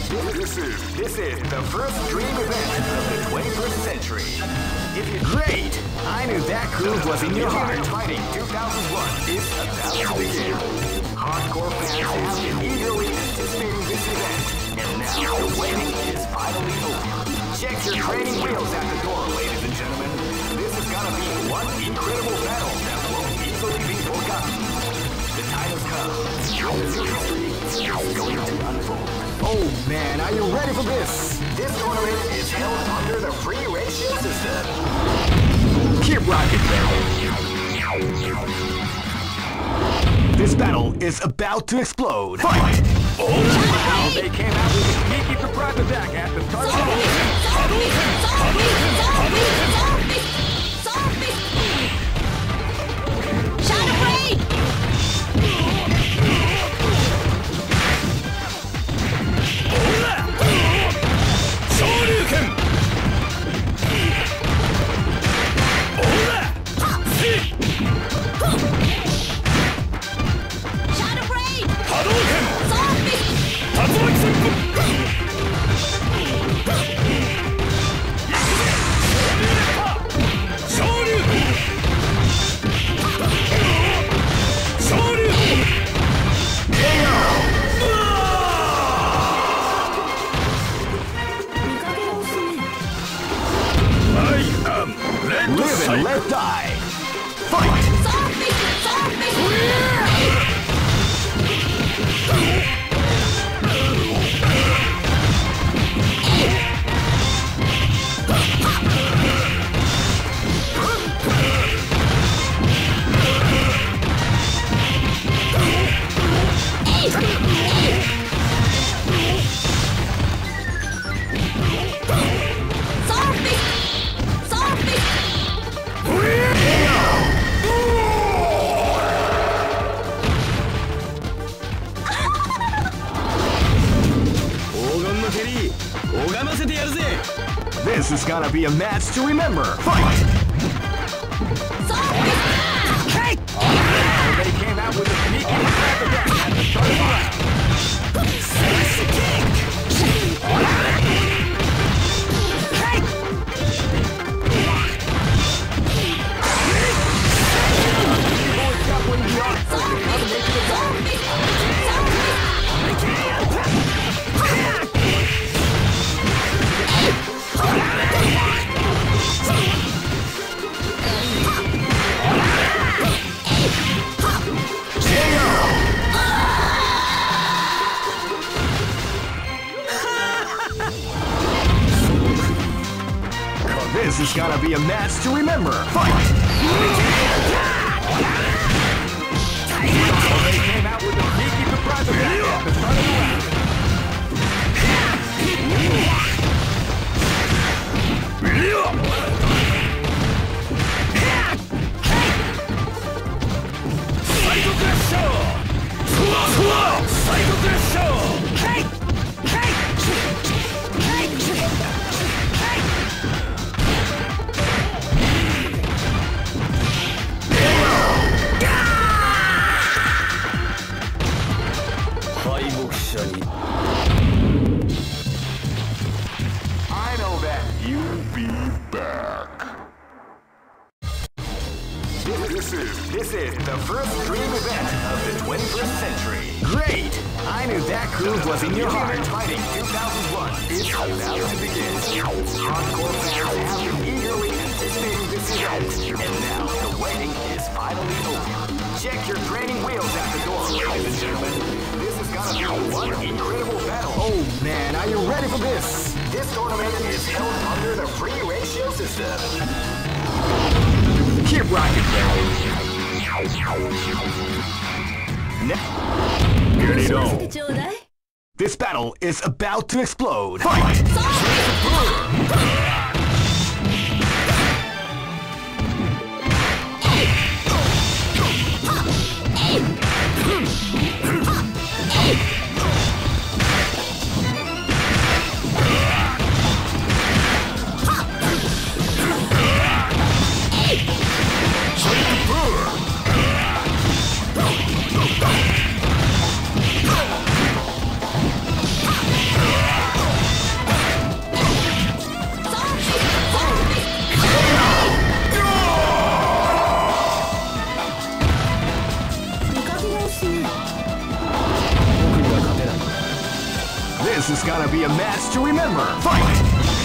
This is the first dream event of the 21st century. If you're great, I knew that groove was in your heart. Fighting 2001 is about to begin. Hardcore fans have been eagerly anticipating this event, and now the waiting is finally over. Check your training wheels at the door, ladies and gentlemen. This is gonna be one incredible battle that won't easily be forgotten. The time has come. Your new history is going to unfold. Oh man, are you ready for this? This tournament is held under the free ratio system. Keep rocking, man. This battle is about to explode. Fight! Oh wow, they came out with a sneaky surprise attack at the start of the live and let die. Fight! This is gonna be a match to remember. Fight! They came out with a sneaky attack at the start of the round. Smash the kick! This is gonna be a match to remember. Fight! They came out with a sneaky surprise attack at the start of the round. Psycho Crash Show! Psycho Crash Show! I know that you'll be back. This is the first dream event of the 21st century. Great! I knew that groove was in your heart. Fighting 2001 is about to begin. Hardcore fans have been eagerly anticipating this event, and now the waiting is finally over. Check your training wheels at the door, ladies and gentlemen. This is gonna be one incredible battle. Oh man, are you ready for this? This tournament is held under the free ratio system. Keep rocking, man. This battle is about to explode. Fight! This is gonna be a match to remember. Fight!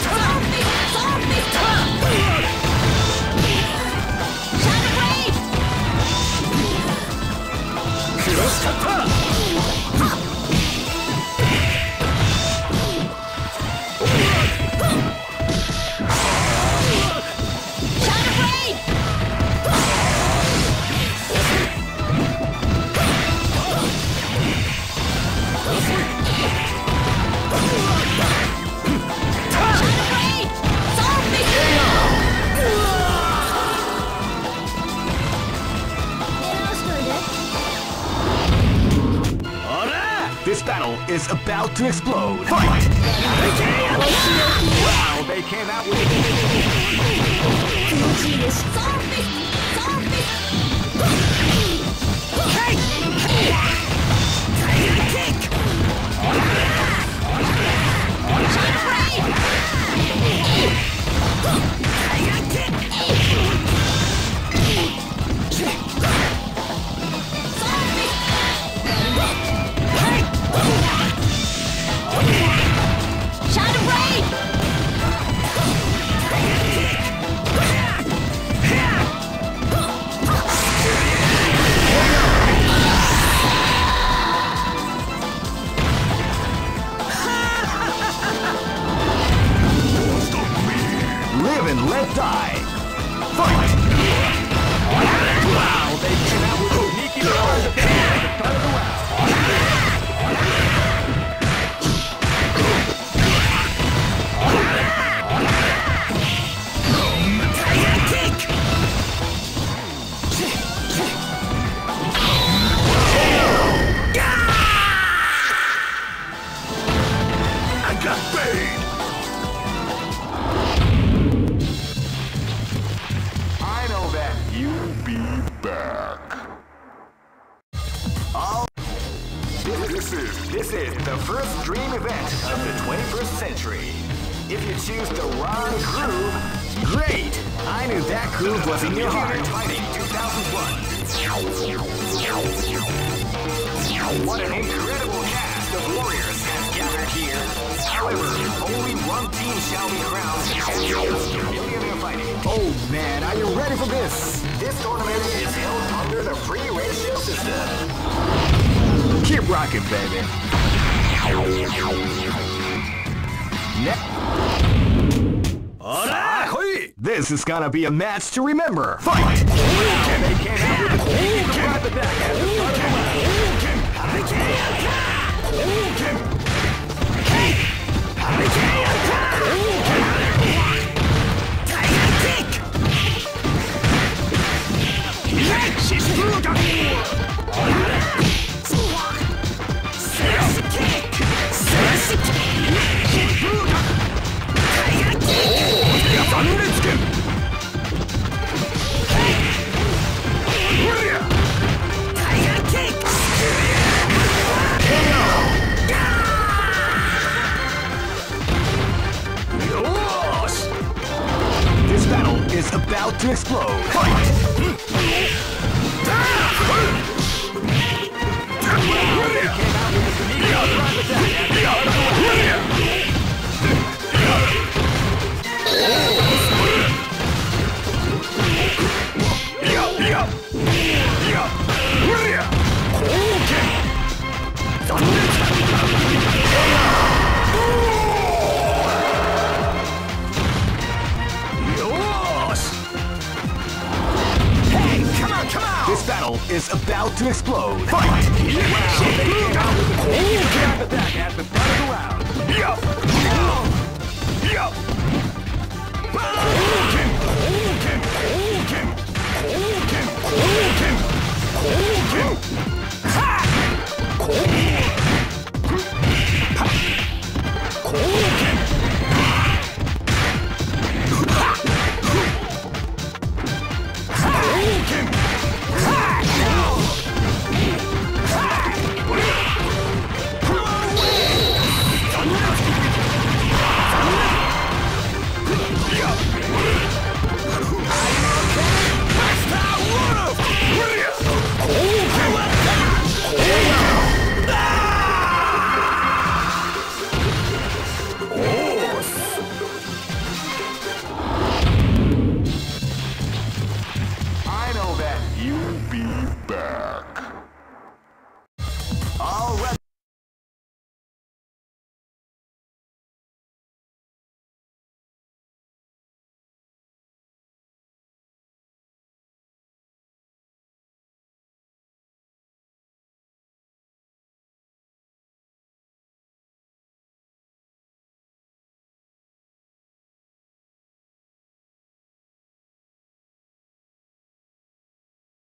This battle is about to explode. Fight! Wow, they came out with live and let die. Fight! Wow, they came out with a sneaky charge attack at the start of the round. I got bait! This is the first dream event of the 21st century. If you choose the wrong groove, great! I knew that groove was in your heart. Fighting 2001. What an incredible cast of warriors has gathered here. However, only one team shall be crowned champions of Millionaire Fighting. Oh man, are you ready for this? This tournament is held under the free ratio system. Keep rocking, baby. This is gonna be a match to remember. Fight! They came out with a surprise attack at the start of the This battle is about to explode. Fight! This battle is about to explode.